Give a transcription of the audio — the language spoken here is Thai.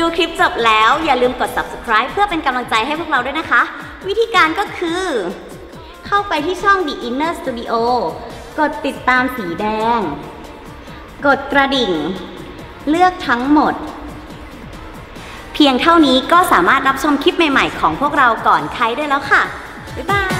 ดูคลิปจบแล้วอย่าลืมกด subscribe เพื่อเป็นกำลังใจให้พวกเราด้วยนะคะวิธีการก็คือเข้าไปที่ช่อง The Inner Studio กดติดตามสีแดงกดกระดิ่งเลือกทั้งหมดเพียงเท่านี้ก็สามารถรับชมคลิปใหม่ๆของพวกเราก่อนใครได้แล้วค่ะบ๊ายบาย